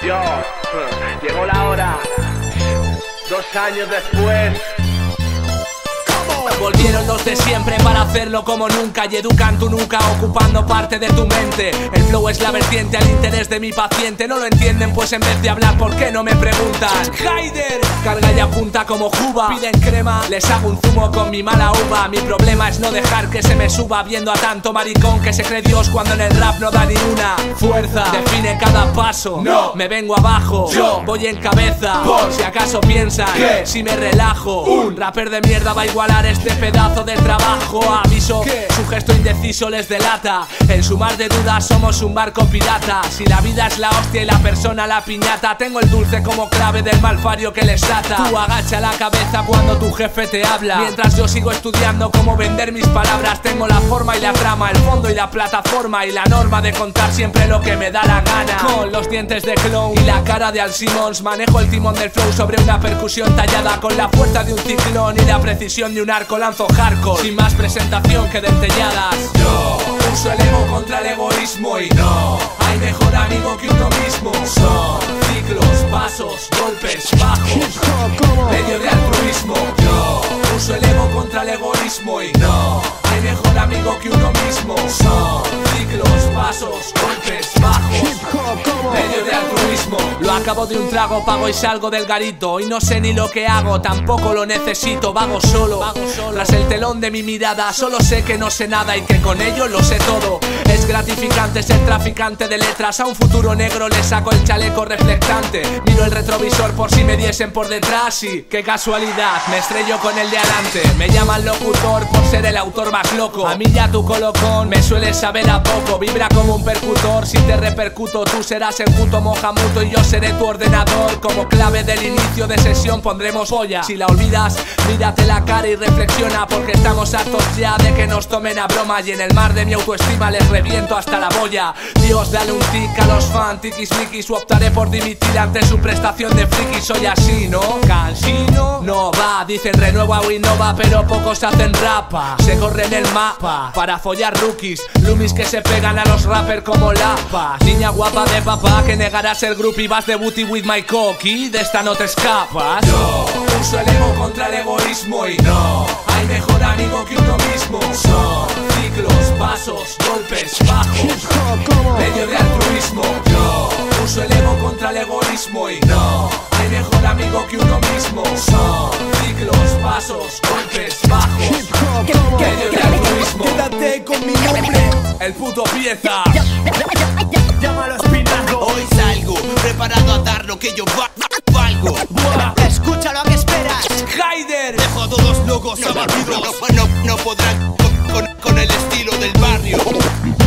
Yo, llegó la hora, 2 años después. Volvieron los de siempre para hacerlo como nunca y educan tu nuca ocupando parte de tu mente. El flow es la vertiente al interés de mi paciente. No lo entienden pues en vez de hablar ¿por qué no me preguntan? Haider, carga y apunta como Juba. Piden crema, les hago un zumo con mi mala uva. Mi problema es no dejar que se me suba viendo a tanto maricón que se cree Dios cuando en el rap no da ni una. Fuerza, define cada paso. No, me vengo abajo, yo voy en cabeza. Por si acaso piensan que si me relajo un rapper de mierda va a igualar este pedazo de trabajo. Aviso, su gesto indeciso les delata. En su mar de dudas somos un barco pirata. Si la vida es la hostia y la persona la piñata, tengo el dulce como clave del malfario que les ata. Tú agacha la cabeza cuando tu jefe te habla, mientras yo sigo estudiando cómo vender mis palabras. Tengo la forma y la trama, el fondo y la plataforma y la norma de contar siempre lo que me da la gana. Con los dientes de clown y la cara de Al Simmons manejo el timón del flow sobre una percusión tallada con la fuerza de un ciclón y la precisión de un arco. Lanzo hardcore, sin más presentación que dentelladas. Yo uso el ego contra el egoísmo y no hay mejor amigo que uno mismo. Son ciclos, pasos, golpes, bajos, medio de altruismo. Yo uso el ego contra el egoísmo y no hay mejor amigo que uno mismo. Son ciclos, pasos, golpes, bajos, medio de altruismo. Lo acabo de un trago, pago y salgo del garito. Y no sé ni lo que hago, tampoco lo necesito. Vago solo, tras el telón de mi mirada. Solo sé que no sé nada y que con ello lo sé todo. Es gratificante ser traficante de letras. A un futuro negro le saco el chaleco reflectante. Miro el retrovisor por si me diesen por detrás. Y qué casualidad, me estrello con el de adelante. Me llaman locutor por ser el autor más loco. A mí ya tu colocón me suele saber a poco. Vibra como un percutor, si te repercuto tú serás el puto mojamuto y yo seré tu ordenador. Como clave del inicio de sesión pondremos polla. Si la olvidas, mírate la cara y reflexiona, porque estamos hartos ya de que nos tomen a broma. Y en el mar de mi autoestima les reviento hasta la boya. Dios, dale un tic a los fan, tiquismiquis, o optaré por dimitir ante su prestación de friki. Soy así, ¿no? Cansino, no va, dicen renueva o innova, pero pocos hacen rapa. Se corren el mapa para follar rookies, loomies que se pegan a los rappers como lapas. Niña guapa de papá que negarás el grupo y vas de booty with my cocky, de esta no te escapas. Yo uso el ego contra el egoísmo y no hay mejor amigo que uno mismo. Son ciclos, pasos, golpes, bajos, medio de altruismo. Yo uso el ego contra el egoísmo y no hay mejor amigo que uno mismo. Son ciclos, pasos, golpes, bajos, medio de altruismo. Quédate con mi nombre, el puto pieza. Llámalo espinazo. Hoy salgo, preparado a dar lo que yo valgo. Escucha lo que esperas. Haider, Dejo a todos locos abatidos. No podrán con el estilo del barrio.